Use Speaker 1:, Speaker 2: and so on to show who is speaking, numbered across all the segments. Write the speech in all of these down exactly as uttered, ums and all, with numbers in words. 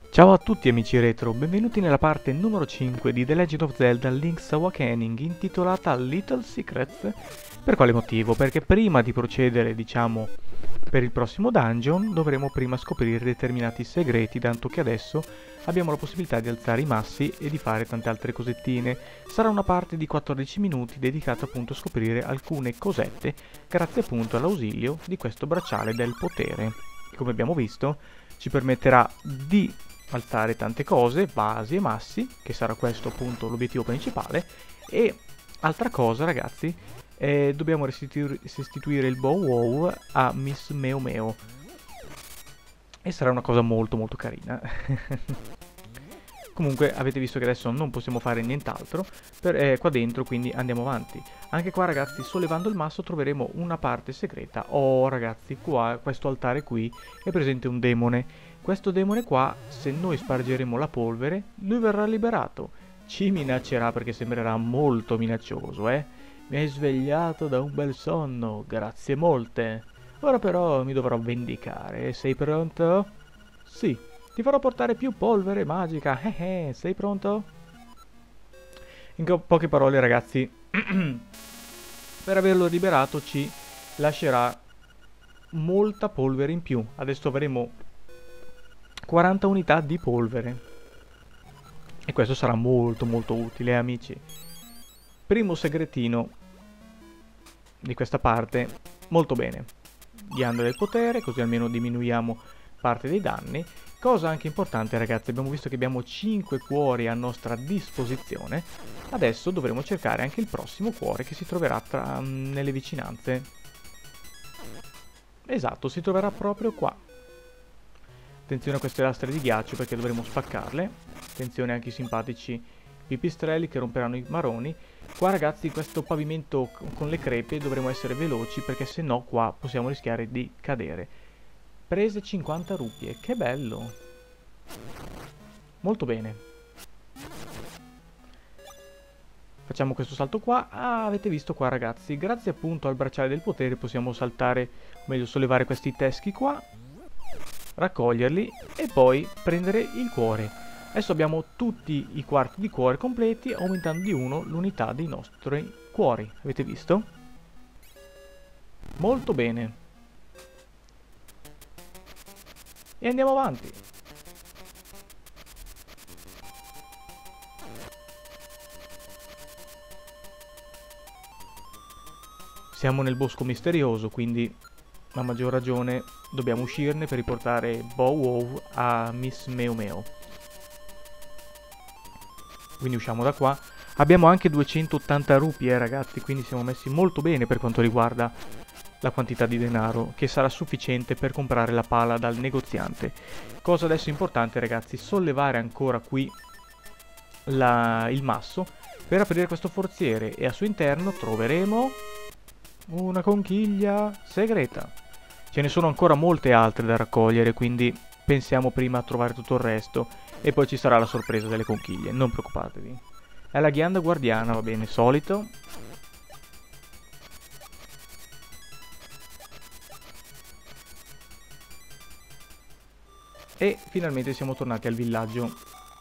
Speaker 1: Ciao a tutti amici retro, benvenuti nella parte numero cinque di The Legend of Zelda Link's Awakening intitolata Little Secrets. Per quale motivo? Perché prima di procedere, diciamo, per il prossimo dungeon dovremo prima scoprire determinati segreti, tanto che adesso abbiamo la possibilità di alzare i massi e di fare tante altre cosettine. Sarà una parte di quattordici minuti dedicata appunto a scoprire alcune cosette grazie appunto all'ausilio di questo bracciale del potere, che come abbiamo visto ci permetterà di alzare tante cose, basi e massi, che sarà questo appunto l'obiettivo principale. E altra cosa ragazzi, eh, dobbiamo restituir- restituire il Bow Wow a Miss Meo Meo, e sarà una cosa molto molto carina. Comunque avete visto che adesso non possiamo fare nient'altro per, eh, qua dentro, quindi andiamo avanti. Anche qua ragazzi, sollevando il masso troveremo una parte segreta. Oh ragazzi, qua, questo altare qui, è presente un demone. Questo demone qua, se noi spargeremo la polvere, lui verrà liberato. Ci minaccerà perché sembrerà molto minaccioso, eh. Mi hai svegliato da un bel sonno, grazie molte. Ora però mi dovrò vendicare. Sei pronto? Sì. Ti farò portare più polvere magica. Eh eh, sei pronto? In co- poche parole, ragazzi, per averlo liberato ci lascerà molta polvere in più. Adesso avremo quaranta unità di polvere. E questo sarà molto molto utile, amici. Primo segretino di questa parte, molto bene. Ghianda del potere, così almeno diminuiamo parte dei danni. Cosa anche importante ragazzi, abbiamo visto che abbiamo cinque cuori a nostra disposizione. Adesso dovremo cercare anche il prossimo cuore che si troverà tra, um, nelle vicinanze. Esatto, si troverà proprio qua. Attenzione a queste lastre di ghiaccio perché dovremo spaccarle. Attenzione anche ai simpatici pipistrelli che romperanno i maroni. Qua ragazzi, in questo pavimento con le crepe dovremo essere veloci perché se no qua possiamo rischiare di cadere. Prese cinquanta rupie, che bello! Molto bene. Facciamo questo salto qua. Ah, avete visto qua ragazzi, grazie appunto al bracciale del potere possiamo saltare, o meglio sollevare questi teschi qua, raccoglierli e poi prendere il cuore. Adesso abbiamo tutti i quarti di cuore completi, aumentando di uno l'unità dei nostri cuori. Avete visto? Molto bene. E andiamo avanti. Siamo nel bosco misterioso, quindi a maggior ragione dobbiamo uscirne per riportare Bow Wow a Miss Meo Meo. Quindi usciamo da qua. Abbiamo anche duecentottanta rupie, eh, ragazzi, quindi siamo messi molto bene per quanto riguarda la quantità di denaro, che sarà sufficiente per comprare la pala dal negoziante. Cosa adesso importante, ragazzi, sollevare ancora qui la, il masso per aprire questo forziere e al suo interno troveremo una conchiglia segreta. Ce ne sono ancora molte altre da raccogliere, quindi pensiamo prima a trovare tutto il resto e poi ci sarà la sorpresa delle conchiglie, non preoccupatevi. È la ghianda guardiana, va bene, solito. E finalmente siamo tornati al villaggio.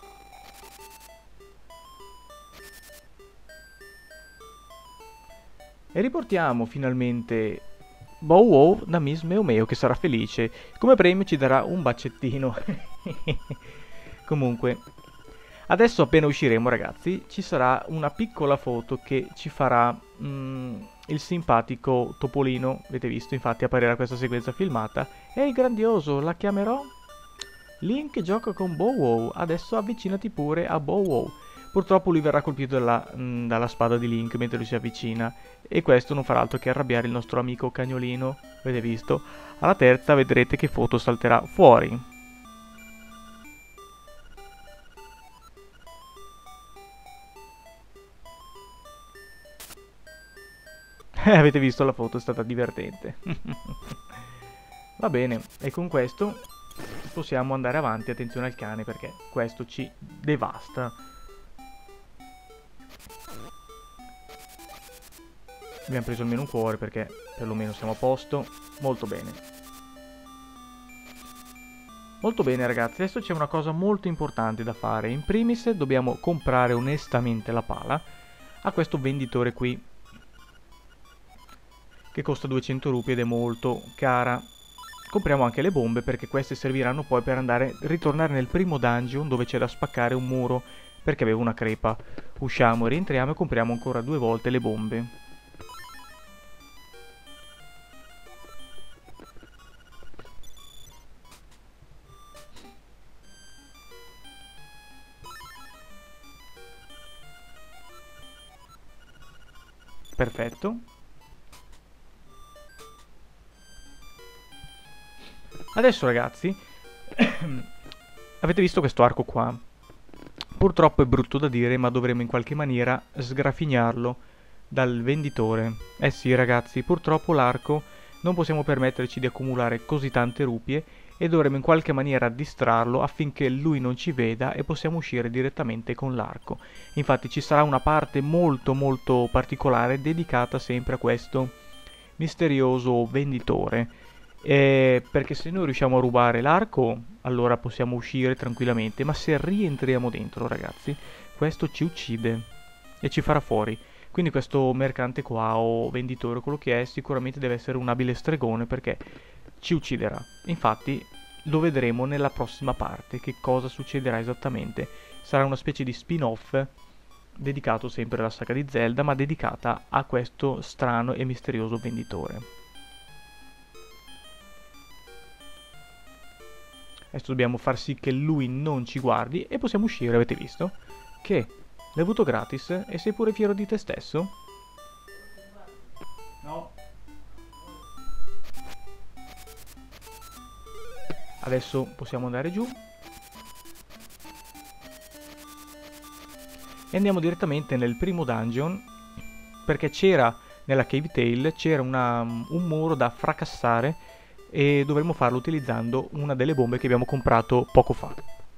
Speaker 1: E riportiamo finalmente Bow Wow da Miss Meo Meo, che sarà felice. Come premio ci darà un baccettino. Comunque, adesso appena usciremo ragazzi, ci sarà una piccola foto che ci farà mm, il simpatico Topolino. Avete visto, infatti apparirà questa sequenza filmata. Ehi grandioso, la chiamerò? Link gioca con Bow Wow, adesso avvicinati pure a Bow Wow. Purtroppo lui verrà colpito dalla, mh, dalla spada di Link mentre lui si avvicina, e questo non farà altro che arrabbiare il nostro amico cagnolino. Avete visto? Alla terza vedrete che foto salterà fuori. Eh, avete visto la foto, è stata divertente. Va bene, e con questo possiamo andare avanti. Attenzione al cane perché questo ci devasta. Abbiamo preso almeno un cuore perché perlomeno siamo a posto. Molto bene. Molto bene ragazzi, adesso c'è una cosa molto importante da fare. In primis dobbiamo comprare onestamente la pala a questo venditore qui, che costa duecento rupie ed è molto cara. Compriamo anche le bombe perché queste serviranno poi per andare ritornare nel primo dungeon dove c'è da spaccare un muro perché avevo una crepa. Usciamo, rientriamo e compriamo ancora due volte le bombe. Perfetto. Adesso ragazzi, avete visto questo arco qua? Purtroppo è brutto da dire, ma dovremo in qualche maniera sgrafignarlo dal venditore. Eh sì ragazzi, purtroppo l'arco non possiamo permetterci di accumulare così tante rupie e dovremo in qualche maniera distrarlo affinché lui non ci veda e possiamo uscire direttamente con l'arco. Infatti ci sarà una parte molto molto particolare dedicata sempre a questo misterioso venditore. Eh, perché se noi riusciamo a rubare l'arco, allora possiamo uscire tranquillamente, ma se rientriamo dentro, ragazzi, questo ci uccide e ci farà fuori. Quindi questo mercante qua o venditore, quello che è, sicuramente deve essere un abile stregone perché ci ucciderà. Infatti lo vedremo nella prossima parte, che cosa succederà esattamente. Sarà una specie di spin-off dedicato sempre alla saga di Zelda, ma dedicata a questo strano e misterioso venditore. Adesso dobbiamo far sì che lui non ci guardi e possiamo uscire, avete visto? Che? L'hai avuto gratis e sei pure fiero di te stesso? No. Adesso possiamo andare giù. E andiamo direttamente nel primo dungeon, perché c'era, nella Cave Tail, c'era un muro da fracassare e dovremo farlo utilizzando una delle bombe che abbiamo comprato poco fa.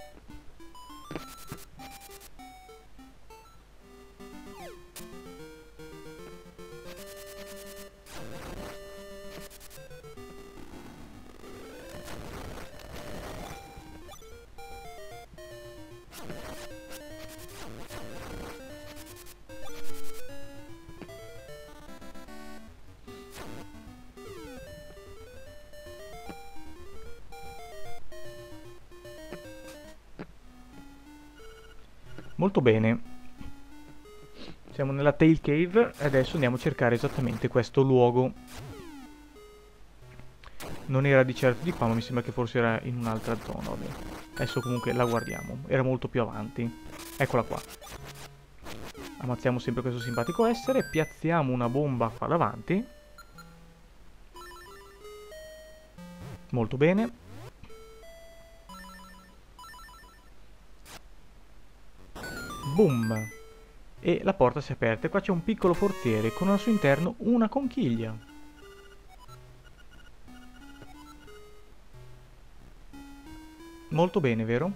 Speaker 1: Molto bene, siamo nella Tail Cave e adesso andiamo a cercare esattamente questo luogo. Non era di certo di qua, ma mi sembra che forse era in un'altra zona. Vabbè. Adesso comunque la guardiamo, era molto più avanti. Eccola qua. Ammazziamo sempre questo simpatico essere, piazziamo una bomba qua davanti. Molto bene. Boom! E la porta si è aperta e qua c'è un piccolo forziere con al suo interno una conchiglia. Molto bene, vero?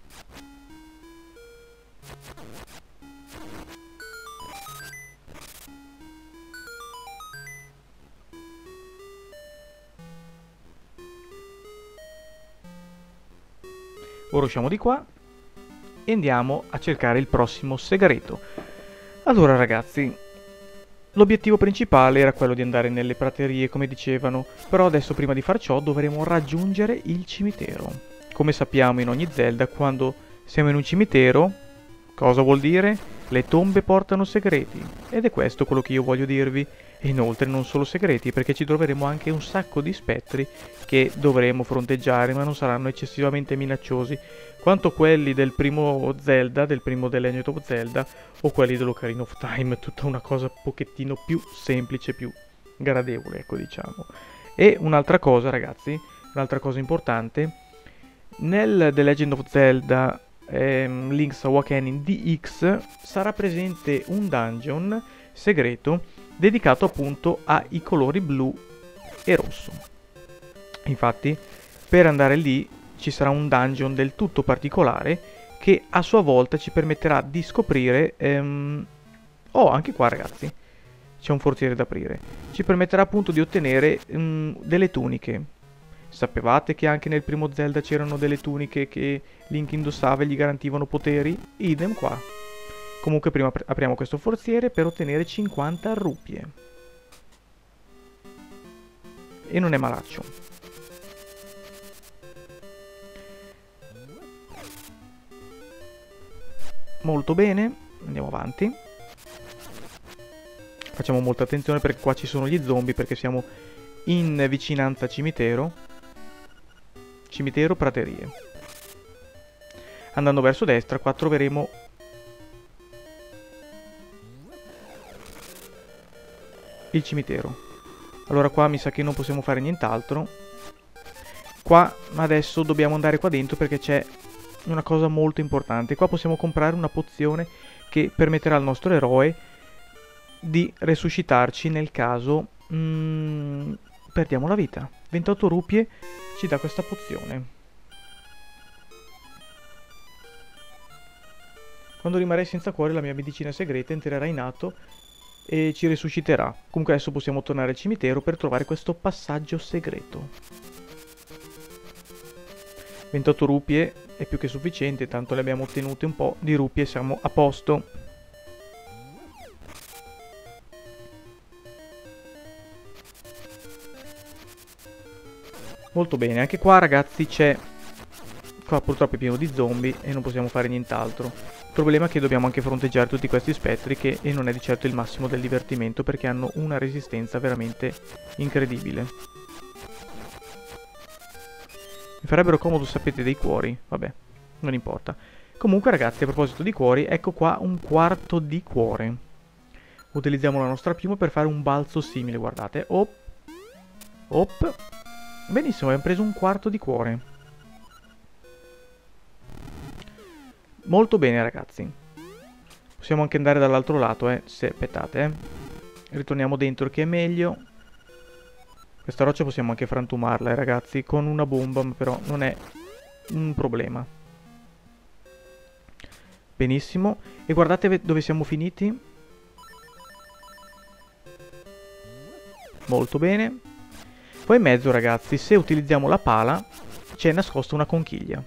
Speaker 1: Ora usciamo di qua e andiamo a cercare il prossimo segreto. Allora ragazzi, l'obiettivo principale era quello di andare nelle praterie come dicevano, però adesso prima di far ciò dovremo raggiungere il cimitero. Come sappiamo in ogni Zelda, quando siamo in un cimitero, cosa vuol dire? Le tombe portano segreti, ed è questo quello che io voglio dirvi. E inoltre non solo segreti, perché ci troveremo anche un sacco di spettri che dovremo fronteggiare, ma non saranno eccessivamente minacciosi quanto quelli del primo Zelda, del primo The Legend of Zelda, o quelli dell'Ocarina of Time, tutta una cosa un pochettino più semplice, più gradevole, ecco diciamo. E un'altra cosa ragazzi, un'altra cosa importante, nel The Legend of Zelda ehm, Link's Awakening D X sarà presente un dungeon segreto dedicato appunto ai colori blu e rosso. Infatti, per andare lì ci sarà un dungeon del tutto particolare che a sua volta ci permetterà di scoprire... Ehm... Oh, anche qua ragazzi, c'è un forziere da aprire. Ci permetterà appunto di ottenere um, delle tuniche. Sapevate che anche nel primo Zelda c'erano delle tuniche che Link indossava e gli garantivano poteri? Idem qua. Comunque prima apriamo questo forziere per ottenere cinquanta rupie. E non è malaccio. Molto bene, andiamo avanti. Facciamo molta attenzione perché qua ci sono gli zombie, perché siamo in vicinanza cimitero. Cimitero, praterie. Andando verso destra, qua troveremo il cimitero. Allora qua mi sa che non possiamo fare nient'altro. Qua adesso dobbiamo andare qua dentro perché c'è una cosa molto importante. Qua possiamo comprare una pozione che permetterà al nostro eroe di resuscitarci nel caso mm, perdiamo la vita. ventotto rupie ci dà questa pozione. Quando rimarrei senza cuore, la mia medicina segreta entrerà in atto e ci resusciterà. Comunque adesso possiamo tornare al cimitero per trovare questo passaggio segreto. ventotto rupie è più che sufficiente, tanto le abbiamo ottenute un po' di rupie e siamo a posto. Molto bene, anche qua ragazzi c'è... Qua purtroppo è pieno di zombie e non possiamo fare nient'altro. Il problema è che dobbiamo anche fronteggiare tutti questi spettri che e non è di certo il massimo del divertimento perché hanno una resistenza veramente incredibile. Mi farebbero comodo, sapete, dei cuori. Vabbè, non importa. Comunque ragazzi, a proposito di cuori, ecco qua un quarto di cuore. Utilizziamo la nostra piuma per fare un balzo simile, guardate. Op. Op. Benissimo, abbiamo preso un quarto di cuore. Molto bene ragazzi. Possiamo anche andare dall'altro lato, eh. Se aspettate, eh. Ritorniamo dentro che è meglio. Questa roccia possiamo anche frantumarla, eh, ragazzi, con una bomba, ma però non è un problema. Benissimo. E guardate dove siamo finiti. Molto bene. Poi in mezzo, ragazzi, se utilizziamo la pala, c'è nascosta una conchiglia.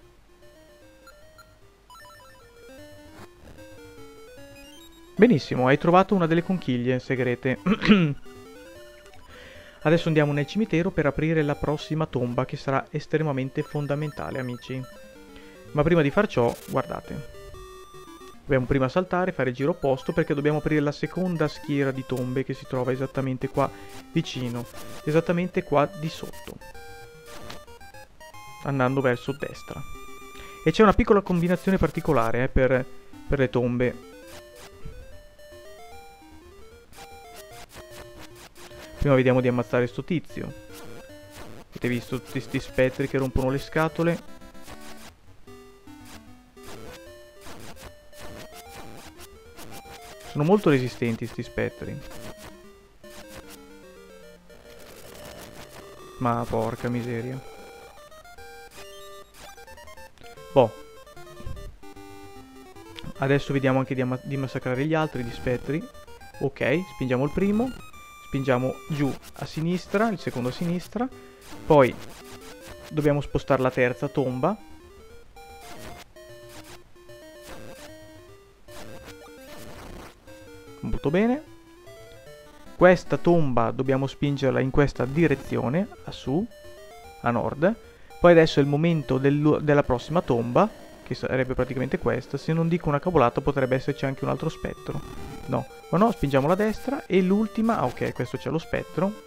Speaker 1: Benissimo, hai trovato una delle conchiglie segrete. Adesso andiamo nel cimitero per aprire la prossima tomba, che sarà estremamente fondamentale, amici. Ma prima di far ciò, guardate. Dobbiamo prima saltare, fare il giro opposto, perché dobbiamo aprire la seconda schiera di tombe che si trova esattamente qua vicino. Esattamente qua di sotto. Andando verso destra. E c'è una piccola combinazione particolare eh, per, per le tombe. Prima vediamo di ammazzare sto tizio. Avete visto tutti questi spettri che rompono le scatole? Sono molto resistenti sti spettri. Ma porca miseria. Boh. Adesso vediamo anche di, di massacrare gli altri, gli spettri. Ok, spingiamo il primo. Spingiamo giù a sinistra, il secondo a sinistra. Poi dobbiamo spostare la terza tomba. Molto bene. Questa tomba dobbiamo spingerla in questa direzione, a su, a nord. Poi adesso è il momento del, della prossima tomba, che sarebbe praticamente questa. Se non dico una cavolata potrebbe esserci anche un altro spettro. No, o no, spingiamo la destra e l'ultima... Ah, ok, questo c'è lo spettro.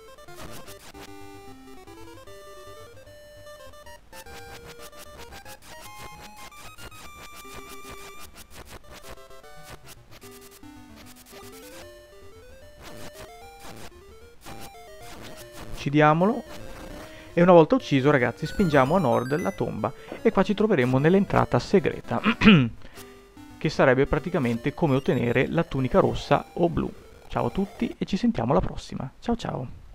Speaker 1: Uccidiamolo. E una volta ucciso, ragazzi, spingiamo a nord la tomba. E qua ci troveremo nell'entrata segreta. Che sarebbe praticamente come ottenere la tunica rossa o blu. Ciao a tutti e ci sentiamo alla prossima. Ciao ciao.